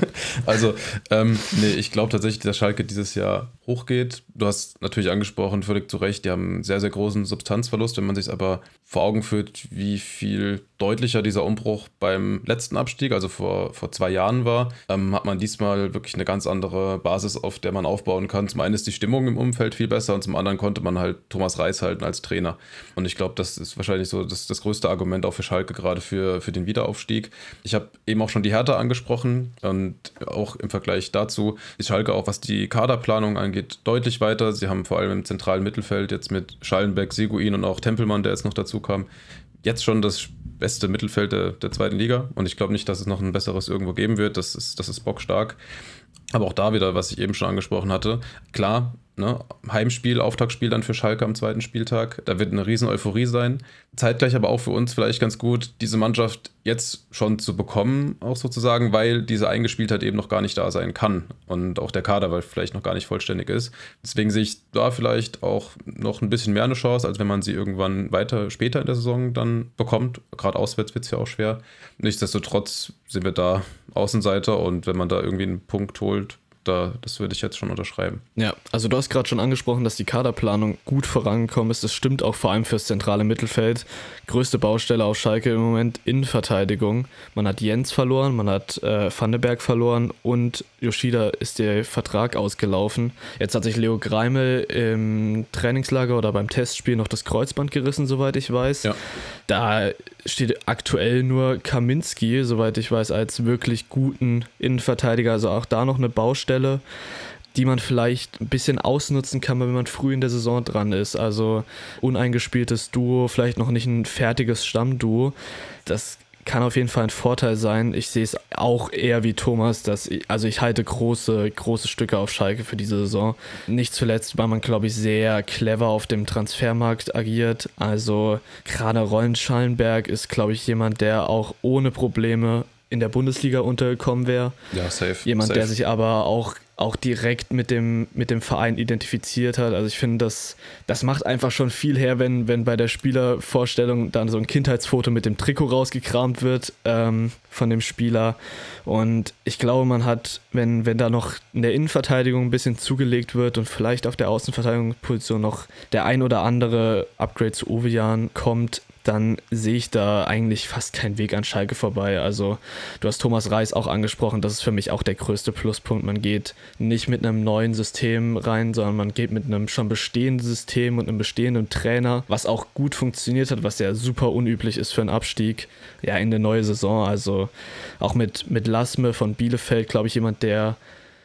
Also, ähm, nee, ich glaube tatsächlich, dass Schalke dieses Jahr hochgeht. Du hast natürlich angesprochen, völlig zu Recht, die haben einen sehr, sehr großen Substanzverlust. Wenn man sich aber vor Augen führt, wie viel deutlicher dieser Umbruch beim letzten Abstieg, also vor, vor zwei Jahren war, ähm, hat man diesmal wirklich eine ganz andere Basis, auf der man aufbauen kann. Zum einen ist die Stimmung im Umfeld viel besser und zum anderen konnte man halt Thomas Reis halten als Trainer. Und ich glaube, das ist wahrscheinlich so das, das größte Argument auch für Schalke, gerade für, für den Wiederaufstieg. Ich habe eben auch schon die Hertha angesprochen und auch im Vergleich dazu ist Schalke auch, was die Kaderplanung angeht, deutlich weiter. Sie haben vor allem im zentralen Mittelfeld jetzt mit Schallenberg, Seguin und auch Tempelmann, der jetzt noch dazu kam, jetzt schon das beste Mittelfeld der, der zweiten Liga. Und ich glaube nicht, dass es noch ein besseres irgendwo geben wird. Das ist, das ist bockstark. Aber auch da wieder, was ich eben schon angesprochen hatte, klar, ne, Heimspiel, Auftaktspiel dann für Schalke am zweiten Spieltag, da wird eine riesen Euphorie sein. Zeitgleich aber auch für uns vielleicht ganz gut, diese Mannschaft jetzt schon zu bekommen, auch sozusagen, weil diese Eingespieltheit eben noch gar nicht da sein kann und auch der Kader, weil vielleicht noch gar nicht vollständig ist. Deswegen sehe ich da vielleicht auch noch ein bisschen mehr eine Chance, als wenn man sie irgendwann weiter später in der Saison dann bekommt. Gerade auswärts wird es ja auch schwer. Nichtsdestotrotz sind wir da Außenseiter und wenn man da irgendwie einen Punkt holt, Da, das würde ich jetzt schon unterschreiben. Ja, also du hast gerade schon angesprochen, dass die Kaderplanung gut vorangekommen ist. Das stimmt auch vor allem fürs zentrale Mittelfeld. Größte Baustelle auf Schalke im Moment, Innenverteidigung. Man hat Jens verloren, man hat äh, Van de Berg verloren und Yoshida ist der Vertrag ausgelaufen. Jetzt hat sich Leo Greimel im Trainingslager oder beim Testspiel noch das Kreuzband gerissen, soweit ich weiß. Ja. Da steht aktuell nur Kaminski, soweit ich weiß, als wirklich guten Innenverteidiger. Also auch da noch eine Baustelle, die man vielleicht ein bisschen ausnutzen kann, wenn man früh in der Saison dran ist. Also uneingespieltes Duo, vielleicht noch nicht ein fertiges Stammduo. Das kann auf jeden Fall ein Vorteil sein. Ich sehe es auch eher wie Thomas, dass ich, also ich halte große, große Stücke auf Schalke für diese Saison. Nicht zuletzt, weil man, glaube ich, sehr clever auf dem Transfermarkt agiert. Also gerade Rollen Schallenberg ist, glaube ich, jemand, der auch ohne Probleme in der Bundesliga untergekommen wäre. Ja, safe. Jemand, safe. der sich aber auch, auch direkt mit dem, mit dem Verein identifiziert hat. Also ich finde, das, das macht einfach schon viel her, wenn, wenn bei der Spielervorstellung dann so ein Kindheitsfoto mit dem Trikot rausgekramt wird ähm, von dem Spieler. Und ich glaube, man hat, wenn, wenn da noch in der Innenverteidigung ein bisschen zugelegt wird und vielleicht auf der Außenverteidigungsposition noch der ein oder andere Upgrade zu Ovejan kommt, dann sehe ich da eigentlich fast keinen Weg an Schalke vorbei. Also du hast Thomas Reis auch angesprochen, das ist für mich auch der größte Pluspunkt. Man geht nicht mit einem neuen System rein, sondern man geht mit einem schon bestehenden System und einem bestehenden Trainer, was auch gut funktioniert hat, was ja super unüblich ist für einen Abstieg, ja, in der neue Saison. Also auch mit, mit Lasme von Bielefeld, glaube ich, jemand, der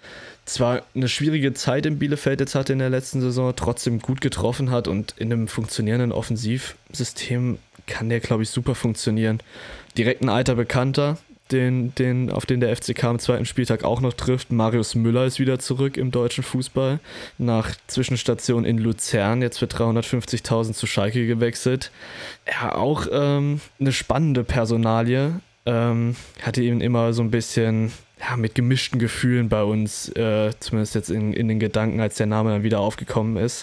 zwar eine schwierige Zeit in Bielefeld jetzt hatte in der letzten Saison, trotzdem gut getroffen hat und in einem funktionierenden Offensivsystem kann der, glaube ich, super funktionieren. Direkt ein alter Bekannter, den, den, auf den der F C K am zweiten Spieltag auch noch trifft. Marius Müller ist wieder zurück im deutschen Fußball. Nach Zwischenstation in Luzern, jetzt für dreihundertfünfzigtausend zu Schalke gewechselt. Ja, auch ähm, eine spannende Personalie. Ähm, hatte eben immer so ein bisschen ja, mit gemischten Gefühlen bei uns, äh, zumindest jetzt in, in den Gedanken, als der Name dann wieder aufgekommen ist.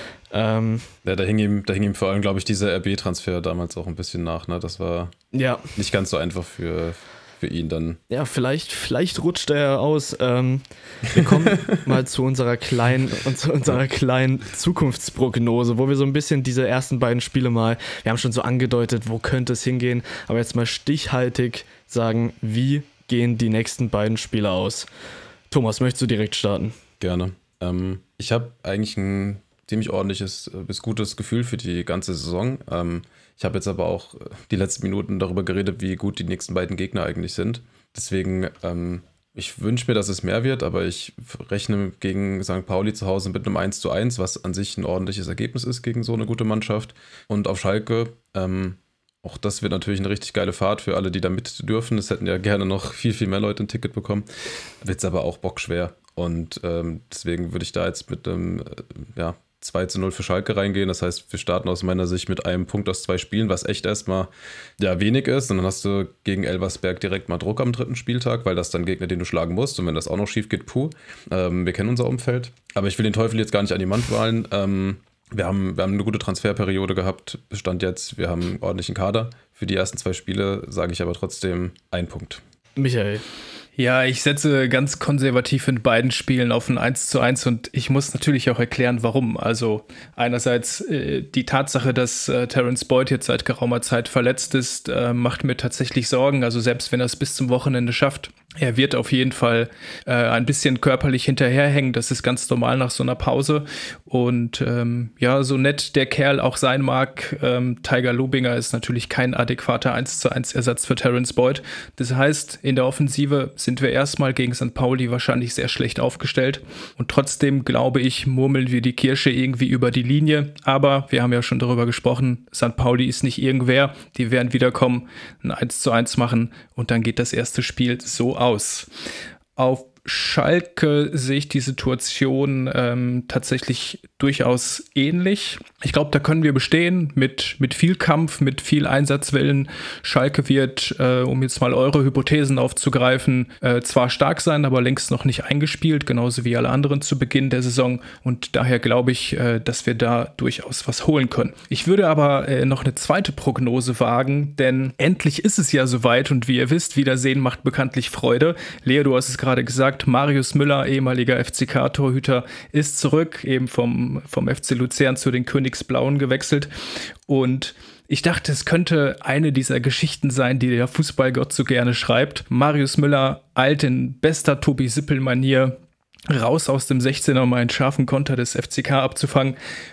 Ähm, ja, da hing ihm, da hing ihm vor allem, glaube ich, dieser R B-Transfer damals auch ein bisschen nach. Ne? Das war ja nicht ganz so einfach für, für ihn dann. Ja, vielleicht, vielleicht rutscht er aus. Ähm, wir kommen mal zu unserer kleinen, zu unserer kleinen Zukunftsprognose, wo wir so ein bisschen diese ersten beiden Spiele mal, wir haben schon so angedeutet, wo könnte es hingehen, aber jetzt mal stichhaltig sagen, wie gehen die nächsten beiden Spiele aus? Thomas, möchtest du direkt starten? Gerne. Ähm, ich habe eigentlich ein ziemlich ordentliches bis gutes Gefühl für die ganze Saison. Ähm, ich habe jetzt aber auch die letzten Minuten darüber geredet, wie gut die nächsten beiden Gegner eigentlich sind. Deswegen, ähm, ich wünsche mir, dass es mehr wird, aber ich rechne gegen Sankt Pauli zu Hause mit einem eins zu eins, was an sich ein ordentliches Ergebnis ist gegen so eine gute Mannschaft. Und auf Schalke, ähm, auch das wird natürlich eine richtig geile Fahrt für alle, die da mit dürfen. Es hätten ja gerne noch viel, viel mehr Leute ein Ticket bekommen. Wird es aber auch bockschwer. Und ähm, deswegen würde ich da jetzt mit einem, äh, ja, zwei zu null für Schalke reingehen. Das heißt, wir starten aus meiner Sicht mit einem Punkt aus zwei Spielen, was echt erstmal ja wenig ist. Und dann hast du gegen Elversberg direkt mal Druck am dritten Spieltag, weil das dann Gegner, den du schlagen musst. Und wenn das auch noch schief geht, puh. Ähm, wir kennen unser Umfeld. Aber ich will den Teufel jetzt gar nicht an die Wand malen. Ähm, wir haben, wir haben eine gute Transferperiode gehabt. Stand jetzt, wir haben einen ordentlichen Kader. Für die ersten zwei Spiele sage ich aber trotzdem ein Punkt. Michael. Ja, ich setze ganz konservativ in beiden Spielen auf ein eins zu eins und ich muss natürlich auch erklären, warum. Also einerseits äh, die Tatsache, dass äh, Terence Boyd jetzt seit geraumer Zeit verletzt ist, äh, macht mir tatsächlich Sorgen. Also selbst wenn er es bis zum Wochenende schafft, er wird auf jeden Fall äh, ein bisschen körperlich hinterherhängen. Das ist ganz normal nach so einer Pause. Und ähm, ja, so nett der Kerl auch sein mag, ähm, Tiger Lubinger ist natürlich kein adäquater eins zu eins Ersatz für Terence Boyd. Das heißt, in der Offensive sind wir erstmal gegen Sankt Pauli wahrscheinlich sehr schlecht aufgestellt. Und trotzdem, glaube ich, murmeln wir die Kirsche irgendwie über die Linie. Aber wir haben ja schon darüber gesprochen, Sankt Pauli ist nicht irgendwer. Die werden wiederkommen, ein eins zu eins machen und dann geht das erste Spiel so aus. Auf Schalke sehe ich die Situation ähm, tatsächlich durchaus ähnlich. Ich glaube, da können wir bestehen mit, mit viel Kampf, mit viel Einsatzwillen. Schalke wird, äh, um jetzt mal eure Hypothesen aufzugreifen, äh, zwar stark sein, aber längst noch nicht eingespielt, genauso wie alle anderen zu Beginn der Saison. Und daher glaube ich, äh, dass wir da durchaus was holen können. Ich würde aber äh, noch eine zweite Prognose wagen, denn endlich ist es ja soweit und wie ihr wisst, Wiedersehen macht bekanntlich Freude. Leo, du hast es gerade gesagt, Marius Müller, ehemaliger F C K-Torhüter, ist zurück, eben vom, vom F C Luzern zu den Königsblauen gewechselt. Und ich dachte, es könnte eine dieser Geschichten sein, die der Fußballgott so gerne schreibt. Marius Müller eilt in bester Tobi Sippel-Manier raus aus dem sechzehner, um einen scharfen Konter des F C K abzufangen,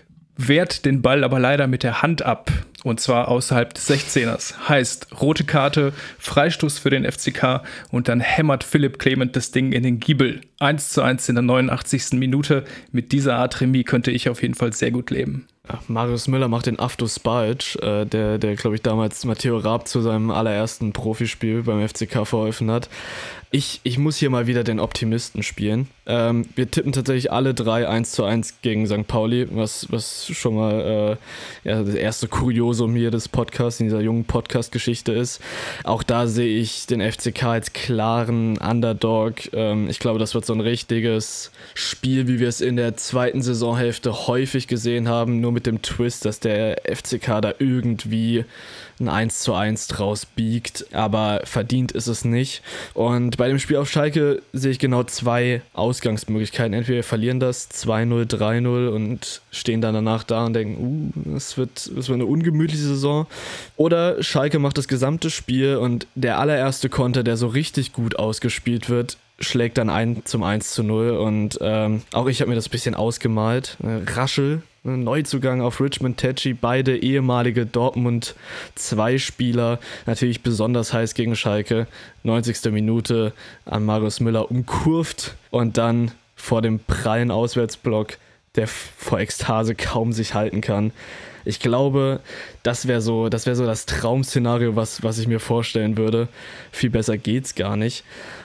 wehrt den Ball aber leider mit der Hand ab. Und zwar außerhalb des sechzehners. Heißt, rote Karte, Freistoß für den F C K und dann hämmert Philipp Clement das Ding in den Giebel. eins zu eins in der neunundachtzigsten Minute. Mit dieser Art Remis könnte ich auf jeden Fall sehr gut leben. Ja, Marius Müller macht den Aftos Balc, äh, der, der glaube ich, damals Matteo Raab zu seinem allerersten Profispiel beim F C K verholfen hat. Ich, ich muss hier mal wieder den Optimisten spielen. Ähm, wir tippen tatsächlich alle drei eins zu eins gegen Sankt Pauli, was, was schon mal äh, ja, das erste Kuriosum hier des Podcasts, in dieser jungen Podcast-Geschichte ist. Auch da sehe ich den F C K als klaren Underdog. Ähm, ich glaube, das wird so ein richtiges Spiel, wie wir es in der zweiten Saisonhälfte häufig gesehen haben, nur mit dem Twist, dass der F C K da irgendwie ein eins zu eins draus biegt, aber verdient ist es nicht. Und bei dem Spiel auf Schalke sehe ich genau zwei Ausgangsmöglichkeiten. Entweder wir verlieren das zwei null, drei null und stehen dann danach da und denken, uh, es wird, es wird eine ungemütliche Saison. Oder Schalke macht das gesamte Spiel und der allererste Konter, der so richtig gut ausgespielt wird, schlägt dann ein zum eins zu null. Und ähm, auch ich habe mir das ein bisschen ausgemalt. Raschel, Neuzugang auf Richmond Tetschi, beide ehemalige Dortmund zwei Spieler, natürlich besonders heiß gegen Schalke. neunzigste Minute an Marius Müller umkurvt und dann vor dem prallen Auswärtsblock, der vor Ekstase kaum sich halten kann. Ich glaube, das wäre so, das wäre so das Traum-Szenario, was, was ich mir vorstellen würde. Viel besser geht's gar nicht.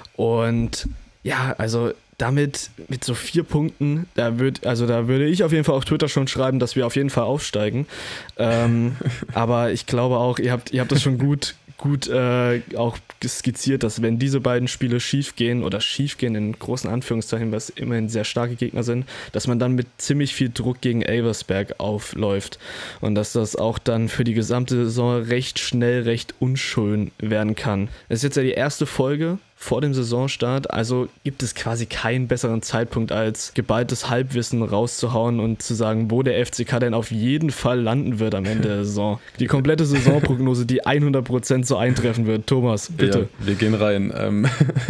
Und ja, also damit mit so vier Punkten, da würd, also da würde ich auf jeden Fall auf Twitter schon schreiben, dass wir auf jeden Fall aufsteigen. Ähm, aber ich glaube auch, ihr habt, ihr habt das schon gut, gut äh, auch skizziert, dass wenn diese beiden Spiele schief gehen oder schief gehen in großen Anführungszeichen, was immerhin sehr starke Gegner sind, dass man dann mit ziemlich viel Druck gegen Elversberg aufläuft und dass das auch dann für die gesamte Saison recht schnell, recht unschön werden kann. Es ist jetzt ja die erste Folge vor dem Saisonstart, also gibt es quasi keinen besseren Zeitpunkt als geballtes Halbwissen rauszuhauen und zu sagen, wo der F C K denn auf jeden Fall landen wird am Ende der Saison. Die komplette Saisonprognose, die hundert Prozent so eintreffen wird. Thomas, bitte. Ja, wir gehen rein. Ähm,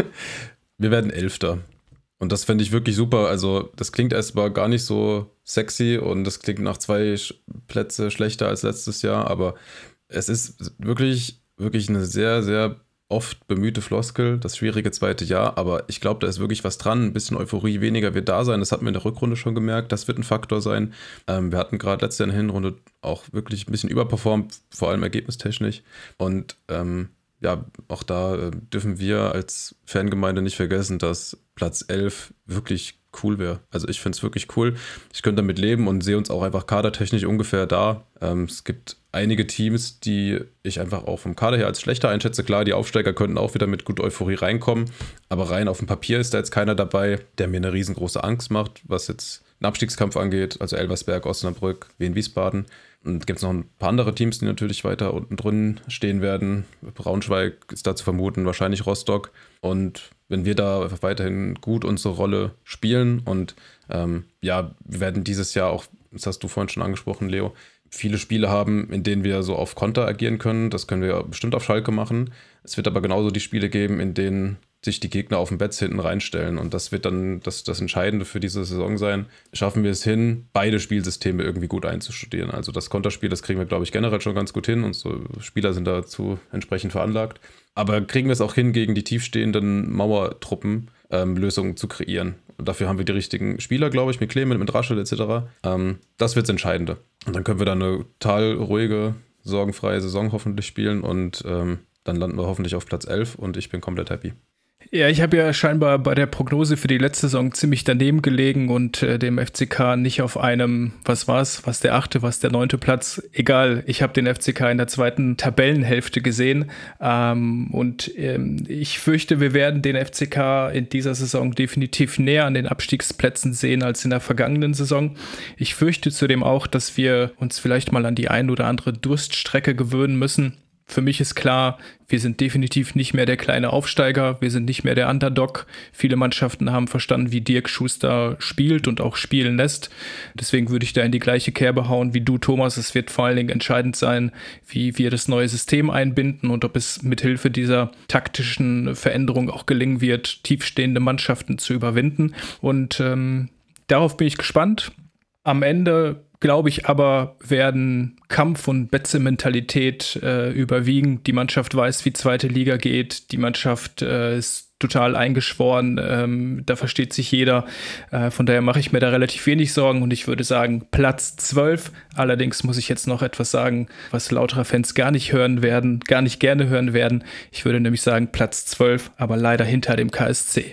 wir werden Elfter. Und das fände ich wirklich super. Also das klingt erstmal gar nicht so sexy und das klingt nach zwei Plätze schlechter als letztes Jahr, aber es ist wirklich, wirklich eine sehr, sehr oft bemühte Floskel, das schwierige zweite Jahr, aber ich glaube, da ist wirklich was dran. Ein bisschen Euphorie weniger wird da sein. Das hatten wir in der Rückrunde schon gemerkt. Das wird ein Faktor sein. Ähm, wir hatten gerade letztes Jahr in der Hinrunde auch wirklich ein bisschen überperformt, vor allem ergebnistechnisch. Und ähm, ja, auch da äh, dürfen wir als Fangemeinde nicht vergessen, dass Platz elf wirklich cool wäre. Also ich finde es wirklich cool. Ich könnte damit leben und sehe uns auch einfach kadertechnisch ungefähr da. Ähm, es gibt einige Teams, die ich einfach auch vom Kader her als schlechter einschätze. Klar, die Aufsteiger könnten auch wieder mit gut Euphorie reinkommen, aber rein auf dem Papier ist da jetzt keiner dabei, der mir eine riesengroße Angst macht, was jetzt einen Abstiegskampf angeht, also Elversberg, Osnabrück, Wien Wiesbaden. Und gibt es noch ein paar andere Teams, die natürlich weiter unten drin stehen werden. Braunschweig ist da zu vermuten, wahrscheinlich Rostock. Und wenn wir da einfach weiterhin gut unsere Rolle spielen und ähm, ja, wir werden dieses Jahr auch, das hast du vorhin schon angesprochen, Leo, viele Spiele haben, in denen wir so auf Konter agieren können. Das können wir bestimmt auf Schalke machen. Es wird aber genauso die Spiele geben, in denen sich die Gegner auf dem Betz hinten reinstellen. Und das wird dann das, das Entscheidende für diese Saison sein. Schaffen wir es hin, beide Spielsysteme irgendwie gut einzustudieren. Also das Konterspiel, das kriegen wir, glaube ich, generell schon ganz gut hin. Unsere Spieler sind dazu entsprechend veranlagt. Aber kriegen wir es auch hin, gegen die tiefstehenden Mauertruppen ähm, Lösungen zu kreieren. Und dafür haben wir die richtigen Spieler, glaube ich, mit Clement, mit Raschel et cetera. Ähm, das wird das Entscheidende. Und dann können wir dann eine total ruhige, sorgenfreie Saison hoffentlich spielen. Und ähm, dann landen wir hoffentlich auf Platz elf und ich bin komplett happy. Ja, ich habe ja scheinbar bei der Prognose für die letzte Saison ziemlich daneben gelegen und äh, dem F C K nicht auf einem, was war's, was der achte, was der neunte Platz, egal. Ich habe den F C K in der zweiten Tabellenhälfte gesehen ähm, und ähm, ich fürchte, wir werden den F C K in dieser Saison definitiv näher an den Abstiegsplätzen sehen als in der vergangenen Saison. Ich fürchte zudem auch, dass wir uns vielleicht mal an die ein oder andere Durststrecke gewöhnen müssen. Für mich ist klar, wir sind definitiv nicht mehr der kleine Aufsteiger, wir sind nicht mehr der Underdog. Viele Mannschaften haben verstanden, wie Dirk Schuster spielt und auch spielen lässt. Deswegen würde ich da in die gleiche Kerbe hauen wie du, Thomas. Es wird vor allen Dingen entscheidend sein, wie wir das neue System einbinden und ob es mithilfe dieser taktischen Veränderung auch gelingen wird, tiefstehende Mannschaften zu überwinden. Und ähm, darauf bin ich gespannt. Am Ende glaube ich aber, werden Kampf- und Betze-Mentalität äh, überwiegen. Die Mannschaft weiß, wie zweite Liga geht. Die Mannschaft äh, ist total eingeschworen. Ähm, da versteht sich jeder. Äh, von daher mache ich mir da relativ wenig Sorgen und ich würde sagen Platz zwölf. Allerdings muss ich jetzt noch etwas sagen, was Lauterer Fans gar nicht hören werden, gar nicht gerne hören werden. Ich würde nämlich sagen Platz zwölf, aber leider hinter dem K S C.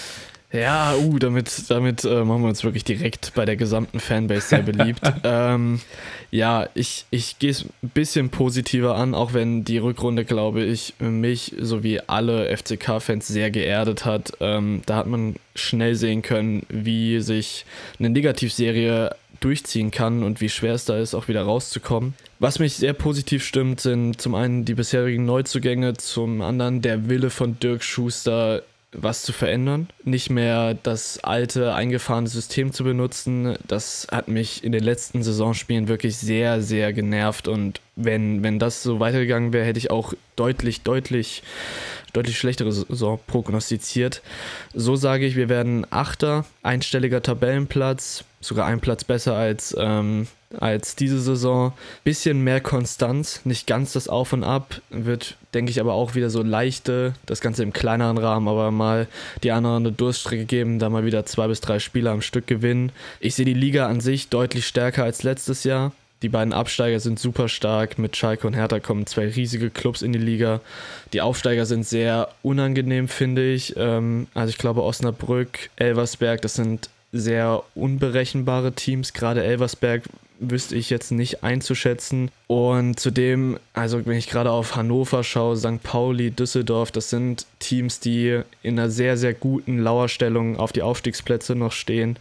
Ja, uh, damit, damit äh, machen wir uns wirklich direkt bei der gesamten Fanbase sehr beliebt. ähm, ja, ich, ich gehe es ein bisschen positiver an, auch wenn die Rückrunde, glaube ich, mich sowie alle F C K-Fans sehr geerdet hat. Ähm, da hat man schnell sehen können, wie sich eine Negativserie durchziehen kann und wie schwer es da ist, auch wieder rauszukommen. Was mich sehr positiv stimmt, sind zum einen die bisherigen Neuzugänge, zum anderen der Wille von Dirk Schuster, was zu verändern, nicht mehr das alte, eingefahrene System zu benutzen. Das hat mich in den letzten Saisonspielen wirklich sehr, sehr genervt und wenn, wenn das so weitergegangen wäre, hätte ich auch deutlich, deutlich, deutlich schlechtere Saison prognostiziert. So sage ich, wir werden Achter, einstelliger Tabellenplatz, sogar ein Platz besser als, ähm, als diese Saison. Bisschen mehr Konstanz, nicht ganz das Auf und Ab, wird, denke ich, aber auch wieder so leichte, das Ganze im kleineren Rahmen, aber mal die anderen eine Durststrecke geben, da mal wieder zwei bis drei Spiele am Stück gewinnen. Ich sehe die Liga an sich deutlich stärker als letztes Jahr. Die beiden Absteiger sind super stark. Mit Schalke und Hertha kommen zwei riesige Clubs in die Liga. Die Aufsteiger sind sehr unangenehm, finde ich. Also ich glaube Osnabrück, Elversberg, das sind sehr unberechenbare Teams. Gerade Elversberg wüsste ich jetzt nicht einzuschätzen. Und zudem, also wenn ich gerade auf Hannover schaue, Sankt Pauli, Düsseldorf, das sind Teams, die in einer sehr, sehr guten Lauerstellung auf die Aufstiegsplätze noch stehen.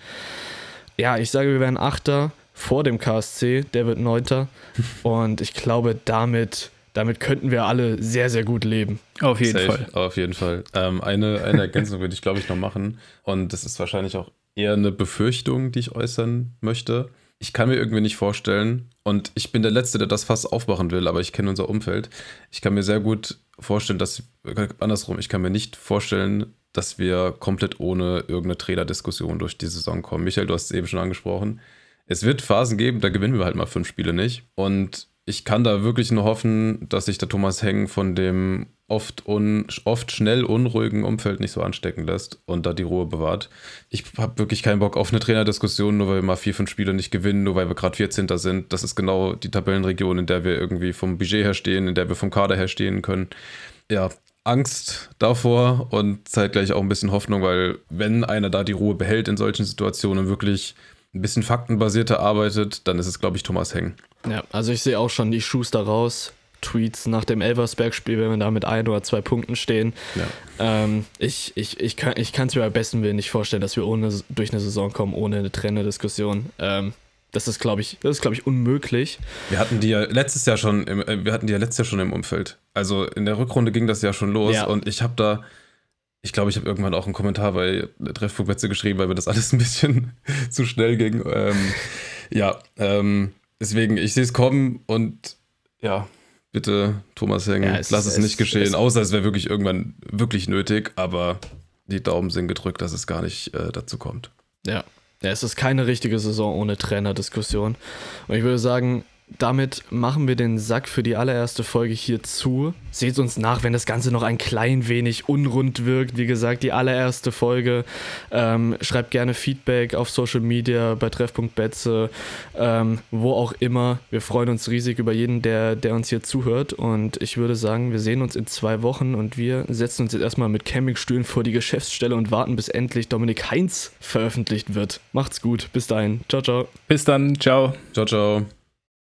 Ja, ich sage, wir werden Achter vor dem K S C, der wird Neunter. Und ich glaube, damit, damit könnten wir alle sehr, sehr gut leben. Auf jeden Safe, Fall. Auf jeden Fall. Ähm, eine, eine Ergänzung würde ich, glaube ich, noch machen. Und das ist wahrscheinlich auch eher eine Befürchtung, die ich äußern möchte. Ich kann mir irgendwie nicht vorstellen, und ich bin der Letzte, der das Fass aufmachen will, aber ich kenne unser Umfeld. Ich kann mir sehr gut vorstellen, dass, andersrum, ich kann mir nicht vorstellen, dass wir komplett ohne irgendeine Trainerdiskussion durch die Saison kommen. Michael, du hast es eben schon angesprochen. Es wird Phasen geben, da gewinnen wir halt mal fünf Spiele nicht. Und ich kann da wirklich nur hoffen, dass sich der Thomas Heng von dem oft, un, oft schnell unruhigen Umfeld nicht so anstecken lässt und da die Ruhe bewahrt. Ich habe wirklich keinen Bock auf eine Trainerdiskussion, nur weil wir mal vier, fünf Spiele nicht gewinnen, nur weil wir gerade vierzehnter sind. Das ist genau die Tabellenregion, in der wir irgendwie vom Budget her stehen, in der wir vom Kader her stehen können. Ja, Angst davor und zeitgleich auch ein bisschen Hoffnung, weil wenn einer da die Ruhe behält in solchen Situationen, wirklich ein bisschen faktenbasierter arbeitet, dann ist es, glaube ich, Thomas Heng. Ja, also ich sehe auch schon die Schuster raus. Tweets nach dem Elversberg-Spiel, wenn wir da mit ein oder zwei Punkten stehen. Ja. Ähm, ich ich, ich kann es ich mir bei besten Willen nicht vorstellen, dass wir ohne, durch eine Saison kommen, ohne eine Trainerdiskussion. Ähm, das ist, glaube ich, das ist, glaube ich, unmöglich. Wir hatten die ja letztes Jahr schon im, äh, wir hatten die ja letztes Jahr schon im Umfeld. Also in der Rückrunde ging das ja schon los, ja. Und ich habe da Ich glaube, ich habe irgendwann auch einen Kommentar bei Treffpunkt Betze geschrieben, weil mir das alles ein bisschen zu schnell ging. Ähm, ja, ähm, deswegen, ich sehe es kommen und ja, bitte, Thomas Heng, ja, es, lass es, es nicht geschehen, es, außer es wäre wirklich irgendwann wirklich nötig, aber die Daumen sind gedrückt, dass es gar nicht äh, dazu kommt. Ja. ja, es ist keine richtige Saison ohne Trainerdiskussion. Und ich würde sagen, damit machen wir den Sack für die allererste Folge hier zu. Seht uns nach, wenn das Ganze noch ein klein wenig unrund wirkt. Wie gesagt, die allererste Folge. Ähm, schreibt gerne Feedback auf Social Media, bei Treffpunkt Betze, ähm, wo auch immer. Wir freuen uns riesig über jeden, der, der uns hier zuhört. Und ich würde sagen, wir sehen uns in zwei Wochen und wir setzen uns jetzt erstmal mit Campingstühlen vor die Geschäftsstelle und warten, bis endlich Dominik Heinz veröffentlicht wird. Macht's gut. Bis dahin. Ciao, ciao. Bis dann. Ciao. Ciao, ciao.